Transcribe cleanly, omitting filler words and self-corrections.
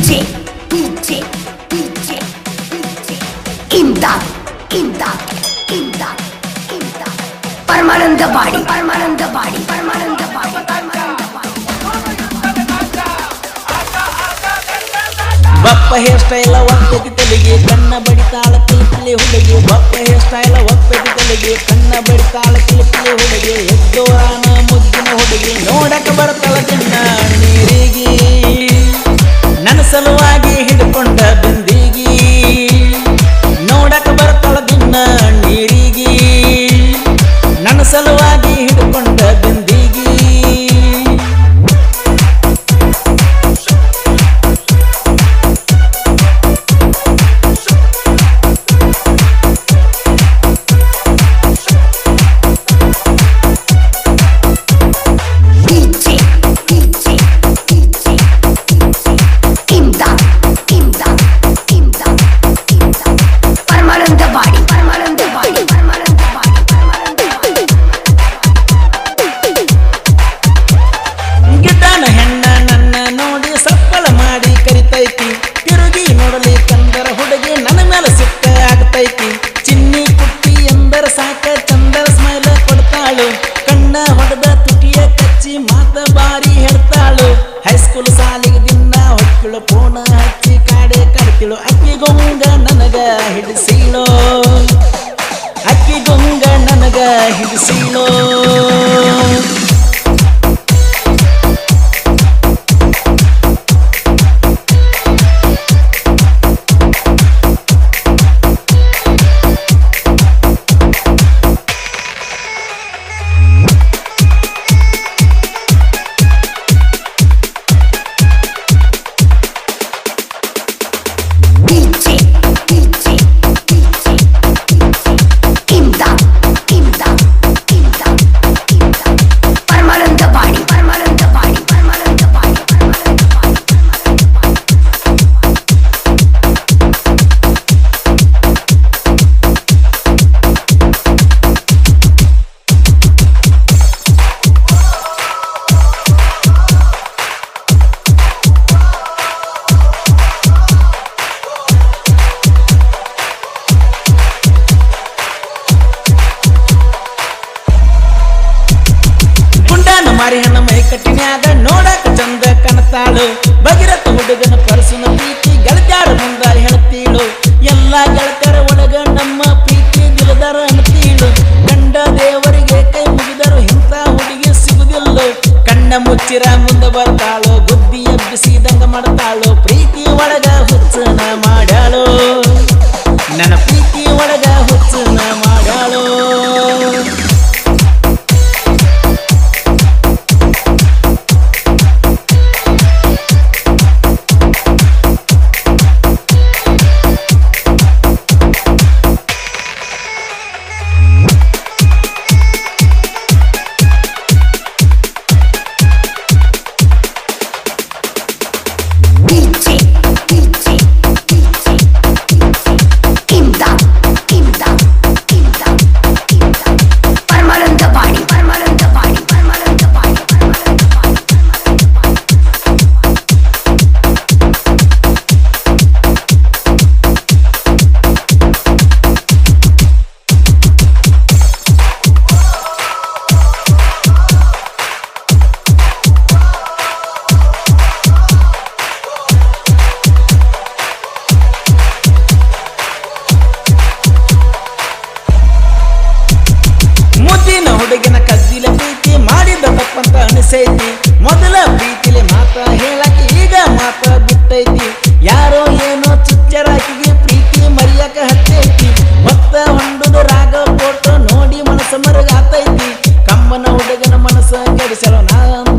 DJ DJ DJ Imdad Imdad Imdad Imdad Paramananda Badi Paramananda Badi Paramananda Badi Paramananda Badi Bappa hair style ಒಪ್ಪೆತಿ ತಲೆಗೆ ಕಣ್ಣ ಬಡಿತಾಳ ಕಿಲಿಪಿಲಿ ಹುಡುಗಿ ಬಪ್ಪ hair style ಒಪ್ಪೆತಿ ತಲೆಗೆ ಕಣ್ಣ ಬಡಿತಾಳ ಕಿಲಿಪಿಲಿ ಹುಡುಗಿ ಎದ್ದೋರಾನ ಮುದ್ದಿನ ಹುಡುಗಿ ನೋಡಕ ಬರ್ತಾಳ ಚಿನ್ನ ನೀರಿಗೆ ನನ್ನ ಸಲುವಾಗಿ ಹಿಡ್ಕೊಂಡ ಬಿಂದಿಗಿ ನೋಡಕ ಬರ್ತಾಳ ದಿನ ನೀರಿಗೆ ನನ್ನ ಸಲುವಾಗಿ ಹಿಡ್ಕೊಂಡ ಬಿಂದಿಗಿ ಪೋನ ಹಚ್ಚಿ ಕಾಡೆ ಕಡ್ತಿಳು ಅಕ್ಕಿಗೊಂಗ ನನಗ ಹಿಡಿಸಿಳೋ ಅಕ್ಕಿಗೊಂಗ ನನಗ ಹಿಡಿಸಿಳೋ ಮಾರಿಹಣ್ಣ ಮೈ ಕಟ್ಟಿನ್ಯಾಗ ನೋಡಕ ಚಂದ ಕನತಾಳು ಭಗೀರಥ ಹುಡುಗನ ಪರಸುನ ಪ್ರೀತಿ ಗೆಳತ್ಯಾರ ಮುಂದ ಹೇಳ್ತೀಳು ಎಲ್ಲ ಗೆಳತ್ಯಾರ ಒಳಗ ನಮ್ಮ ಪ್ರೀತಿ ದಿಲದಾರ ಅನ್ತೀಳು ಗಂಡ ದೇವರಿಗೆ ಕೈ ಮುಗಿದರು ಇಂಥ ಹುಡುಗಿ ಸಿಗುದಿಲ್ಲ ಕಣ್ಣ ಮುಚ್ಚಿರ ಮುಂದೆ ಬರ್ತಾಳು ಬುದ್ಧಿ ಎಬ್ಬಿಸಿದಂಗ ಮಾಡ್ತಾಳು ಪ್ರೀತಿ ಒಳಗ ಹುಚ್ಚನ ಮಾಡ್ಯಾಳು ನನ್ನ ಪ್ರೀತಿ ಒಳಗ ಹುಚ್ಚನ ಮಾಡ್ಯಾಳು ಹುಡುಗಿನ ಕದ್ದಿಲ ಪ್ರೀತಿ ಮಾಡಿದ ತಪ್ಪಂತ ಅನಿಸೈತಿ ಮೊದಲ ಪ್ರೀತಿಲಿ ಮಾತ ಹೇಳಕ್ಕೆ ಈಗ ಮಾತ ಬಿಟ್ಟೈತಿ ಯಾರೋ ಏನೋ ಚುಚ್ಚರಾಕಿಗೆ ಪ್ರೀತಿ ಮರಿಯಕ ಹತ್ತೈತಿ ಮತ್ತ ಹೊಂಡುದು ರಾಗ ಫೋಟೋ ನೋಡಿ ಮನಸ್ಸು ಮರಗಾತೈತಿ ಕಮ್ಮನ ಹುಡುಗನ ಮನಸ್ಸು ಕೆಡಿಸಲು ನಾ